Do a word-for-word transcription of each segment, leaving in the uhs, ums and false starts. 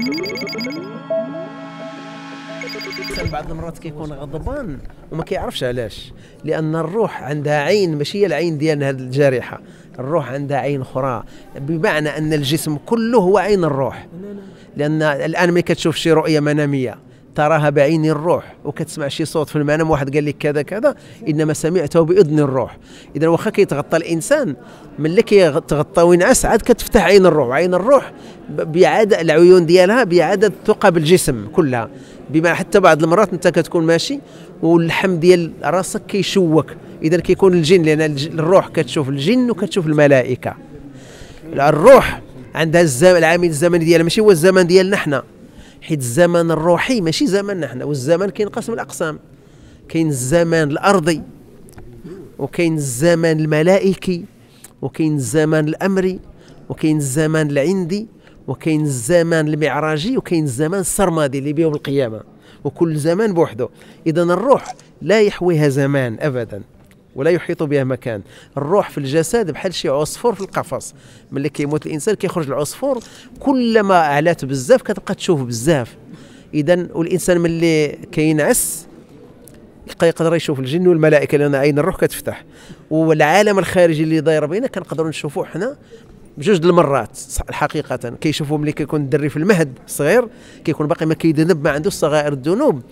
بعض المرات كيكون غضبان وما كيعرفش علاش، لان الروح عندها عين ماشي هي العين ديالنا هذه الجارحه، الروح عندها عين اخرى، بمعنى ان الجسم كله هو عين الروح. لان الان ملي كتشوف شي رؤيه مناميه تراها بعين الروح، وكتسمع شي صوت في المنام واحد قال لك كذا كذا، انما سمعته باذن الروح. اذا واخا كيتغطى الانسان ملي كيتغطى وينعس عاد كتفتح عين الروح، وعين الروح بعدد العيون ديالها بعدد ثقب الجسم كلها، بما حتى بعض المرات انت كتكون ماشي واللحم ديال راسك كيشوك، اذا كيكون الجن، لان الروح كتشوف الجن وكتشوف الملائكه. الروح عندها الزمن، العامل الزمني ديالها ماشي هو الزمن ديالنا حنا، حيت الزمن الروحي ماشي زمننا حنا، والزمن كينقسم الاقسام، كاين الزمن الارضي وكاين الزمن الملائكي وكاين الزمن الامري وكاين الزمن العندي وكاين الزمان المعراجي وكاين الزمان السرمدي اللي بيوم القيامه، وكل زمان بوحده. اذا الروح لا يحويها زمان ابدا ولا يحيط بها مكان. الروح في الجسد بحال شي عصفور في القفص، ملي كيموت الانسان كيخرج العصفور، كلما علات بزاف كتبقى تشوف بزاف. اذا والانسان ملي كينعس يبقى يقدر يشوف الجن والملائكه، لان عين الروح كتفتح. والعالم الخارجي اللي داير بينا كنقدروا نشوفوه حنا بجوج د المرات حقيقه. كيشوفوا ملي كيكون الدري في المهد صغير، كيكون باقي ما كيذنب، ما عندوش صغائر الذنوب،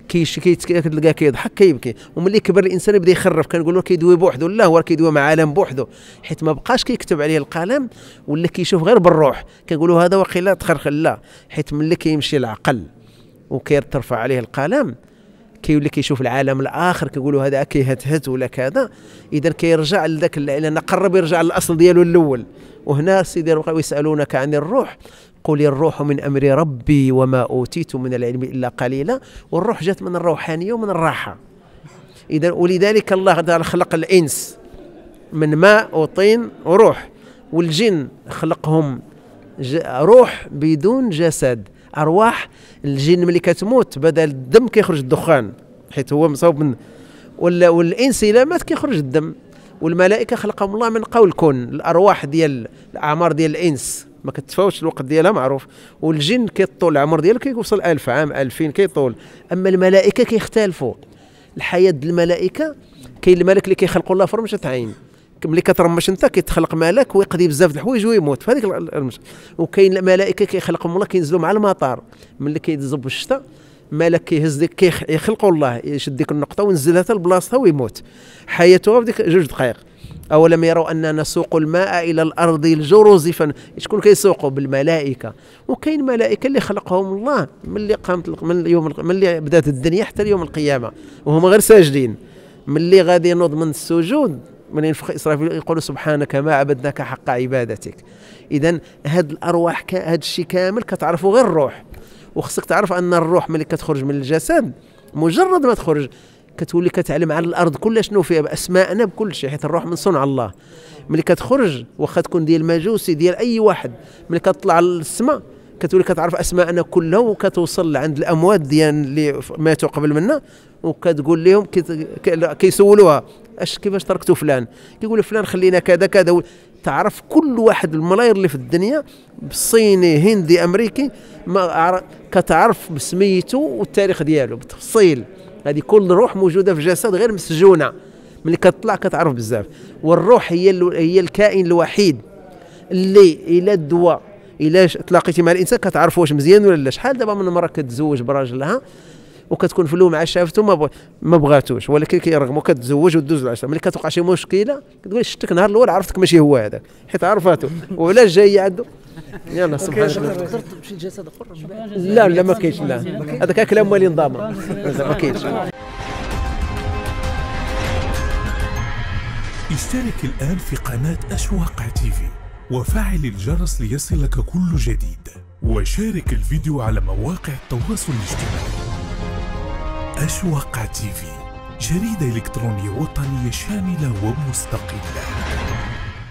كتلقاه كيضحك كيبكي. وملي كبر الانسان يبدا يخرف، كنقول له كيدوي بوحده، لا هو كيدوي مع عالم بوحده، حيت ما بقاش كيكتب عليه القلم ولا كيشوف غير بالروح. كنقولوا هذا وقيلا تخرخل، لا، حيت ملي كيمشي العقل وكيرتفع عليه القلم كيولي كيشوف العالم الاخر، كيقولوا هذا كيهتهت ولا كذا. اذا كيرجع لذاك، لان قرب يرجع للاصل ديالو الاول. وهنا سيدي بقاو يسالونك عن الروح، قل الروح من امر ربي وما اوتيت من العلم الا قليلا. والروح جات من الروحانيه ومن الراحه. اذا ولذلك الله تعالى خلق الانس من ماء وطين وروح، والجن خلقهم روح بدون جسد، ارواح. الجن ملي كتموت بدل الدم كيخرج الدخان، حيت هو مصوب من، ولا والانس الا مات كيخرج الدم. والملائكه خلقهم الله من قول كن. الارواح ديال الاعمار ديال الانس ما كتفاوتش الوقت ديالها معروف، والجن كيطول العمر ديالو كيوصل ألف عام ألفين كيطول. اما الملائكه كيختلفوا. الحياه ديال الملائكه، كاين الملك اللي كيخلقوا الله فرمشه عين، ملي كترمش انت كيتخلق ملك ويقضي بزاف د الحوايج ويموت في هذيك المش. وكاين الملائكه كيخلقهم الله كينزلوا مع المطار، ملي كيتزب الشتاء ملك كيهز ديك كيخلقوا الله يشد ديك النقطه وينزلها حتى لبلاصتها ويموت. حياته في ديك جوج دقائق. اولم يروا اننا نسوق الماء الى الارض الجرز، شكون كيسوقوا؟ بالملائكه. وكاين ملائكه اللي خلقهم الله ملي قامت من اليوم ملي بدات الدنيا حتى اليوم القيامه، وهم غير ساجدين. ملي غادي ينوض من السجود، من ينفخ اسرافيل يقول سبحانك ما عبدناك حق عبادتك. اذا هاد الارواح هاد الشيء كامل كتعرفوا غير الروح. وخصك تعرف ان الروح ملي كتخرج من الجسد، مجرد ما تخرج كتولي كتعلم على الارض كل شنو فيها، باسماءنا بكل شيء، حيت الروح من صنع الله. ملي كتخرج واخا تكون ديال مجوسي ديال اي واحد، ملي كتطلع للسماء كتولي كتعرف اسماءنا كلها، وكتوصل عند الاموات ديال اللي ماتوا قبل منا، وكتقول لهم كيسولوها اش كيفاش تركتوا فلان، كيقول فلان خلينا كذا كذا. تعرف كل واحد الملاير اللي في الدنيا، بالصيني هندي امريكي، ما كتعرف بسميته والتاريخ ديالو بالتفصيل. هذه كل روح موجوده في جسد غير مسجونه، ملي كتطلع كتعرف بزاف. والروح هي هي الكائن الوحيد اللي الى الدواء الا تلاقيتي مع الانسان كتعرف واش مزيان ولا لا. شحال دابا من مره كتزوج براجلها وكتكون في الاول مع شافته ما ما بغاتوش، ولكن كيرغموا كتزوج وتدوز العشره. ملي كتوقع شي مشكله كتقول شفتك نهار الاول عرفتك ماشي هو هذاك، حيت عرفاته وعلاش جاي عنده. يلا سبحان الله. تقدر تمشي لجسد اخر؟ لا لا ما كاينش، لا هذاك كلام مالي نظام ما كاينش. اشترك الآن في قناة أشواق تيفي وفعل الجرس ليصلك كل جديد، وشارك الفيديو على مواقع التواصل الاجتماعي. أشواق تيفي، جريدة إلكترونية وطنية شاملة ومستقلة.